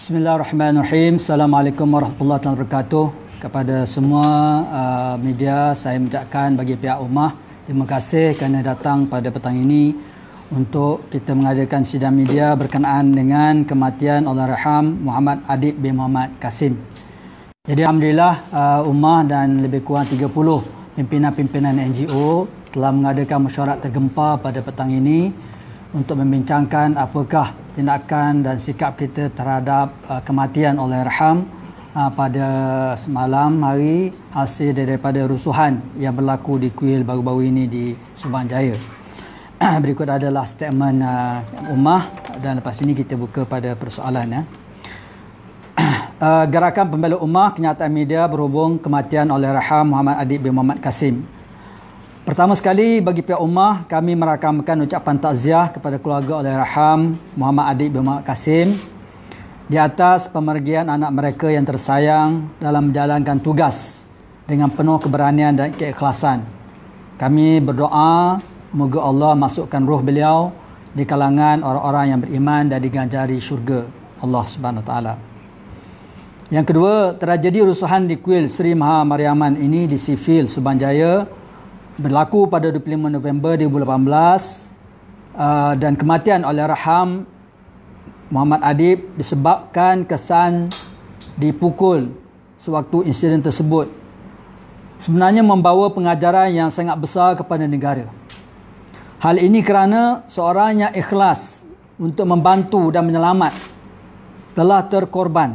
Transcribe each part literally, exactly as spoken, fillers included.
Bismillahirrahmanirrahim. Assalamualaikum warahmatullahi wabarakatuh. Kepada semua uh, media, saya mengucapkan bagi pihak Ummah terima kasih kerana datang pada petang ini untuk kita mengadakan sidang media berkenaan dengan kematian Allahyarham Muhammad Adib bin Muhammad Kasim. Jadi alhamdulillah uh, Ummah dan lebih kurang tiga puluh pimpinan-pimpinan N G O telah mengadakan mesyuarat tergempar pada petang ini untuk membincangkan apakah tindakan dan sikap kita terhadap uh, kematian Allahyarham uh, pada semalam hari hasil daripada rusuhan yang berlaku di kuil baru-baru ini di Subang Jaya. Berikut adalah statement uh, Ummah dan lepas ini kita buka pada persoalan. Ya. uh, Gerakan Pembela Ummah Kenyataan Media berhubung kematian Allahyarham Muhammad Adib bin Muhammad Kasim. Pertama sekali bagi pihak Ummah, kami merakamkan ucapan takziah kepada keluarga Allahyarham Muhammad Adib bin Muhammad Kasim di atas pemergian anak mereka yang tersayang dalam menjalankan tugas dengan penuh keberanian dan keikhlasan. Kami berdoa moga Allah masukkan roh beliau di kalangan orang-orang yang beriman dan diganjari syurga Allah Subhanahu Wa Taala. Yang kedua, tragedi rusuhan di kuil Sri Maha Mariaman ini di Sivil Subang Jaya berlaku pada dua puluh lima November dua ribu lapan belas uh, dan kematian Allahyarham Muhammad Adib disebabkan kesan dipukul sewaktu insiden tersebut sebenarnya membawa pengajaran yang sangat besar kepada negara. Hal ini kerana seorang yang ikhlas untuk membantu dan menyelamat telah terkorban,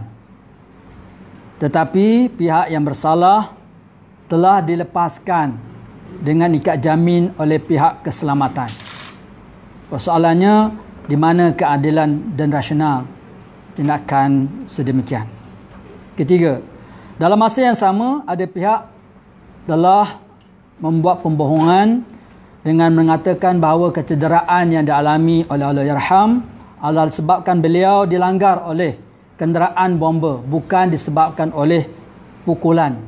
tetapi pihak yang bersalah telah dilepaskan dengan ikat jamin oleh pihak keselamatan. Persoalannya, di mana keadilan dan rasional tindakan sedemikian. Ketiga, dalam masa yang sama ada pihak telah membuat pembohongan dengan mengatakan bahawa kecederaan yang dialami oleh Allahyarham adalah disebabkan beliau dilanggar oleh kenderaan bomba, bukan disebabkan oleh pukulan.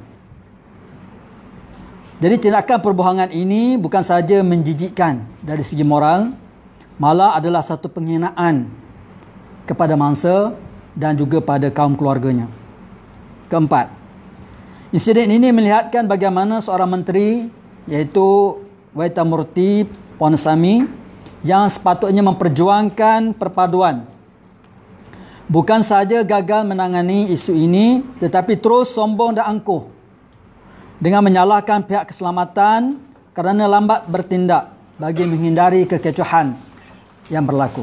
Jadi tindakan perbohongan ini bukan sahaja menjijikkan dari segi moral, malah adalah satu penghinaan kepada mangsa dan juga pada kaum keluarganya. Keempat, insiden ini melihatkan bagaimana seorang menteri iaitu Waitamurti Ponnasamy yang sepatutnya memperjuangkan perpaduan bukan sahaja gagal menangani isu ini tetapi terus sombong dan angkuh dengan menyalahkan pihak keselamatan kerana lambat bertindak bagi menghindari kekecohan yang berlaku.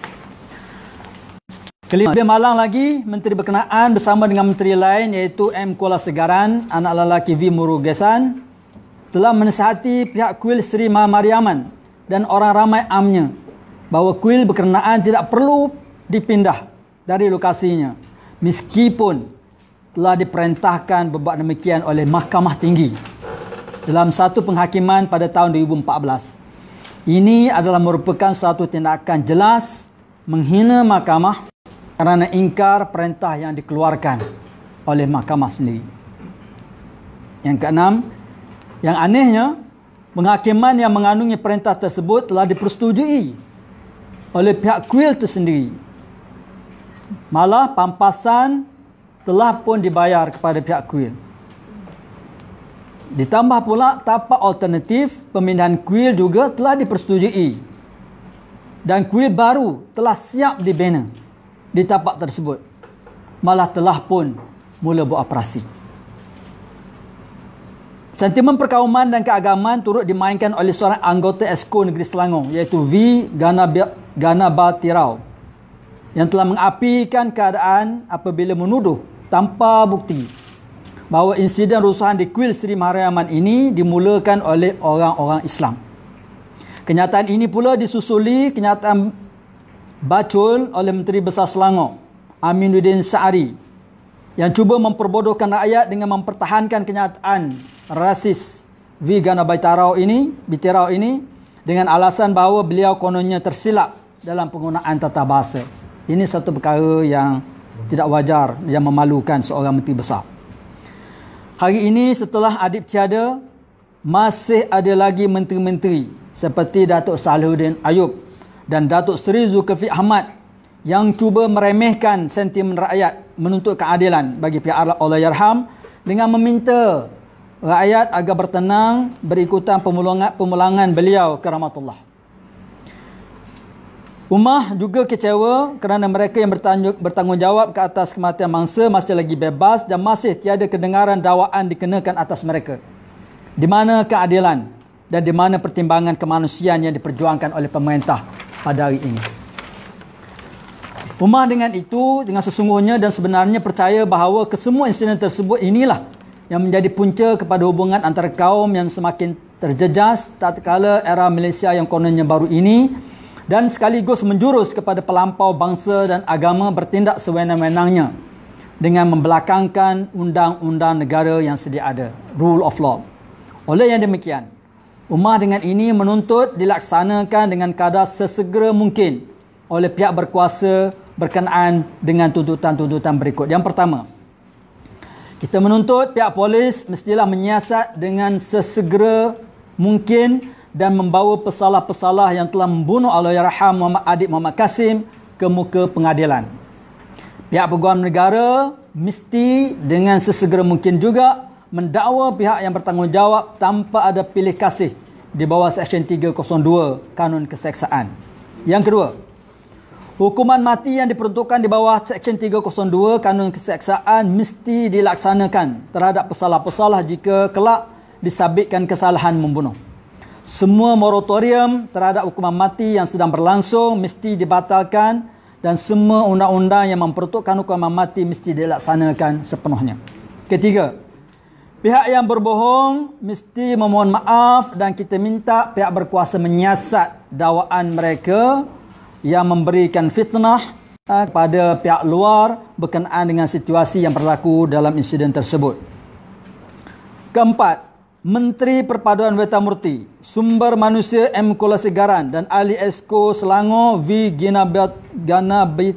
Kelima, lebih malang lagi, menteri berkenaan bersama dengan menteri lain iaitu M. Kulasegaran, anak lelaki V. Murugesan, telah menasihati pihak kuil Sri Maha Mariaman dan orang ramai amnya bahawa kuil berkenaan tidak perlu dipindah dari lokasinya meskipun telah diperintahkan berbuat demikian oleh Mahkamah Tinggi dalam satu penghakiman pada tahun dua ribu empat belas. Ini adalah merupakan satu tindakan jelas menghina mahkamah kerana ingkar perintah yang dikeluarkan oleh mahkamah sendiri. Yang keenam, yang anehnya, penghakiman yang mengandungi perintah tersebut telah dipersetujui oleh pihak kuil tersendiri. Malah pampasan telah pun dibayar kepada pihak kuil. Ditambah pula tapak alternatif pemindahan kuil juga telah dipersetujui dan kuil baru telah siap dibina di tapak tersebut. Malah telah pun mula beroperasi. Sentimen perkauman dan keagamaan turut dimainkan oleh seorang anggota Esko Negeri Selangor iaitu V. Ganabatirau yang telah mengapikan keadaan apabila menuduh tanpa bukti bahawa insiden rusuhan di kuil Sri Mariaman ini dimulakan oleh orang-orang Islam. Kenyataan ini pula disusuli kenyataan bacul oleh Menteri Besar Selangor Aminuddin Sa'ari yang cuba memperbodohkan rakyat dengan mempertahankan kenyataan rasis V. Ganabatirau ini, Bitirau ini dengan alasan bahawa beliau kononnya tersilap dalam penggunaan tata bahasa. Ini satu perkara yang tidak wajar, yang memalukan seorang menteri besar. Hari ini setelah Adib tiada, masih ada lagi menteri-menteri seperti Datuk Salihuddin Ayub dan Datuk Seri Zulkifli Ahmad yang cuba meremehkan sentimen rakyat menuntut keadilan bagi pihak Allahyarham dengan meminta rakyat agar bertenang berikutan pemulangan, pemulangan beliau ke rahmatullah. Ummah juga kecewa kerana mereka yang bertanggungjawab ke atas kematian mangsa masih lagi bebas dan masih tiada kedengaran dakwaan dikenakan atas mereka. Di mana keadilan dan di mana pertimbangan kemanusiaan yang diperjuangkan oleh pemerintah pada hari ini. Ummah dengan itu, dengan sesungguhnya dan sebenarnya percaya bahawa kesemua insiden tersebut inilah yang menjadi punca kepada hubungan antara kaum yang semakin terjejas tatkala era Malaysia yang kononnya baru ini, dan sekaligus menjurus kepada pelampau bangsa dan agama bertindak sewenang-wenangnya dengan membelakangkan undang-undang negara yang sedia ada, rule of law. Oleh yang demikian, ummah dengan ini menuntut dilaksanakan dengan kadar sesegera mungkin oleh pihak berkuasa berkenaan dengan tuntutan-tuntutan berikut. Yang pertama, kita menuntut pihak polis mestilah menyiasat dengan sesegera mungkin dan membawa pesalah-pesalah yang telah membunuh Allahyarham Muhammad Adib Muhammad Kasim ke muka pengadilan. Pihak peguam negara mesti dengan sesegera mungkin juga mendakwa pihak yang bertanggungjawab tanpa ada pilih kasih di bawah Seksyen tiga kosong dua Kanun Keseksaan. Yang kedua, hukuman mati yang diperuntukkan di bawah Seksyen tiga kosong dua Kanun Keseksaan mesti dilaksanakan terhadap pesalah-pesalah jika kelak disabitkan kesalahan membunuh. Semua moratorium terhadap hukuman mati yang sedang berlangsung mesti dibatalkan dan semua undang-undang yang memperuntukkan hukuman mati mesti dilaksanakan sepenuhnya. Ketiga, pihak yang berbohong mesti memohon maaf dan kita minta pihak berkuasa menyiasat dakwaan mereka yang memberikan fitnah kepada pihak luar berkenaan dengan situasi yang berlaku dalam insiden tersebut. Keempat, Menteri Perpaduan Wetamurti, Sumber Manusia M. Kulasegaran dan Ahli Esko Selangor V. Ganabat, Ganabit,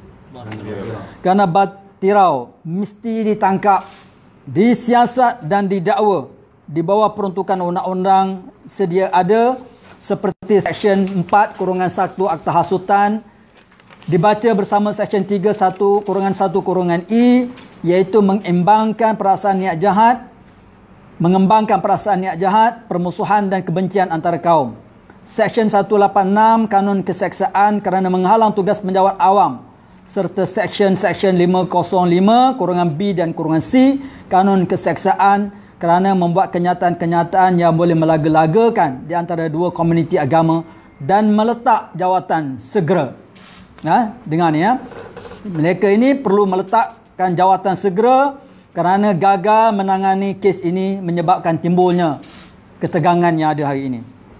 Ganabatirau mesti ditangkap, disiasat dan didakwa di bawah peruntukan undang-undang sedia ada seperti Seksyen empat kurungan satu Akta Hasutan dibaca bersama Seksyen tiga satu kurungan satu kurungan I, iaitu mengimbangkan perasaan niat jahat, mengembangkan perasaan niat jahat, permusuhan dan kebencian antara kaum. Seksyen seratus lapan puluh enam Kanun Keseksaan kerana menghalang tugas penjawat awam, serta Seksyen-Seksyen lima kosong lima kurungan B dan kurungan C Kanun Keseksaan kerana membuat kenyataan-kenyataan yang boleh melaga-lagakan di antara dua komuniti agama dan meletak jawatan segera. Ha? Dengar ni ya. Mereka ini perlu meletakkan jawatan segera kerana gagal menangani kes ini menyebabkan timbulnya ketegangan yang ada hari ini.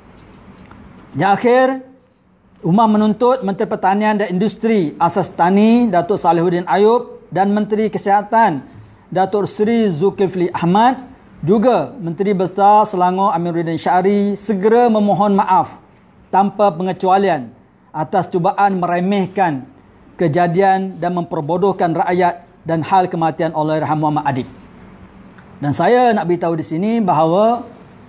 Yang akhir, ummah menuntut Menteri Pertanian dan Industri Asas Tani Datuk Salihuddin Ayub dan Menteri Kesihatan Datuk Seri Zulkifli Ahmad, juga Menteri Besar Selangor Amiruddin Syari segera memohon maaf tanpa pengecualian atas cubaan meremehkan kejadian dan memperbodohkan rakyat dan hal kematian Allahyarham Muhammad Adib. Dan saya nak beritahu di sini bahawa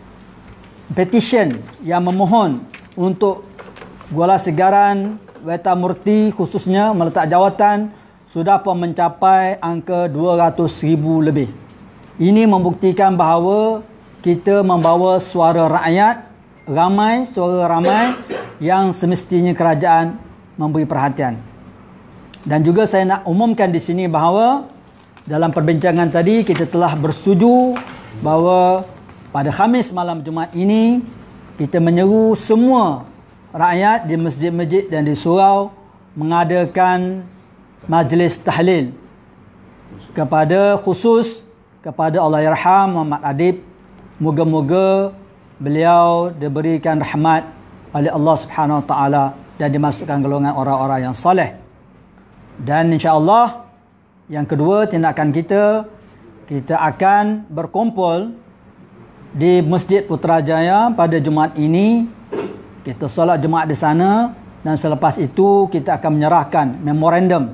petition yang memohon untuk Kulasegaran Wetamurti khususnya meletak jawatan sudah pun mencapai angka dua ratus ribu lebih. Ini membuktikan bahawa kita membawa suara rakyat ramai, suara ramai yang semestinya kerajaan memberi perhatian. Dan juga saya nak umumkan di sini bahawa dalam perbincangan tadi kita telah bersetuju bahawa pada Khamis malam Jumaat ini kita menyeru semua rakyat di masjid-masjid dan di surau mengadakan majlis tahlil kepada khusus kepada Allahyarham Muhammad Adib. Moga-moga beliau diberikan rahmat oleh Allah Subhanahu Wa Taala dan dimasukkan golongan orang-orang yang soleh. Dan insya-Allah yang kedua tindakan kita kita akan berkumpul di Masjid Putrajaya pada Jumaat ini. Kita solat Jumaat di sana dan selepas itu kita akan menyerahkan memorandum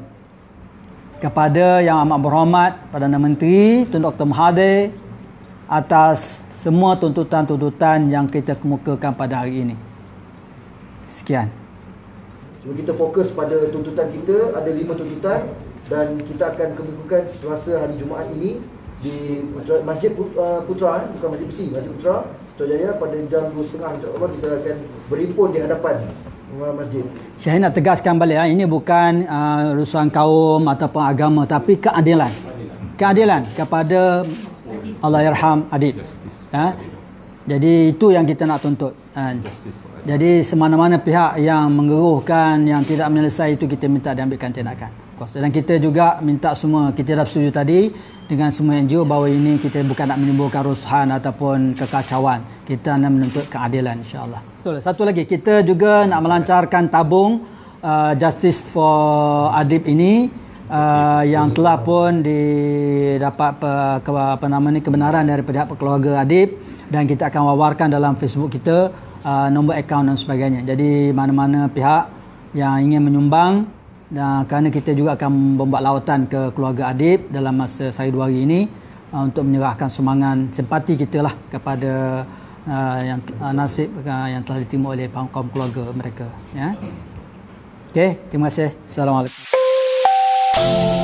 kepada Yang Amat Berhormat Perdana Menteri Tun Doktor Mahathir atas semua tuntutan-tuntutan yang kita kemukakan pada hari ini. Sekian. Kita fokus pada tuntutan kita, ada lima tuntutan, dan kita akan kemukakan semasa hari Jumaat ini di Putra, Masjid Putra, Putra eh? bukan Masjid Besi, Masjid Putra, Putrajaya pada jam dua tiga puluh insya-Allah kita akan berhimpun di hadapan masjid. Saya nak tegaskan balik, ini bukan uh, urusan kaum ataupun agama, tapi keadilan. Keadilan kepada Allah yarham adib. Ya? Jadi itu yang kita nak tuntut. Jadi semana-mana pihak yang mengeruhkan, yang tidak menyelesai itu, kita minta diambilkan tindakan. Dan kita juga minta semua, kita dah bersetuju tadi dengan semua N G O bahawa ini kita bukan nak menimbulkan kerusuhan ataupun kekacauan. Kita nak menuntut keadilan, insya-Allah. Betul. Satu lagi, kita juga nak melancarkan tabung uh, Justice for Adib ini uh, yang telah pun didapat pe, ke, apa nama ni, kebenaran daripada keluarga Adib, dan kita akan wawarkan dalam Facebook kita uh, nombor akaun dan sebagainya. Jadi mana-mana pihak yang ingin menyumbang, dan kerana kita juga akan membuat lawatan ke keluarga Adib dalam masa sehari dua hari ini uh, untuk menyerahkan sumbangan simpati kita lah kepada uh, yang uh, nasib uh, yang telah diterima oleh kaum keluarga mereka. Ya. Okey, terima kasih. Assalamualaikum.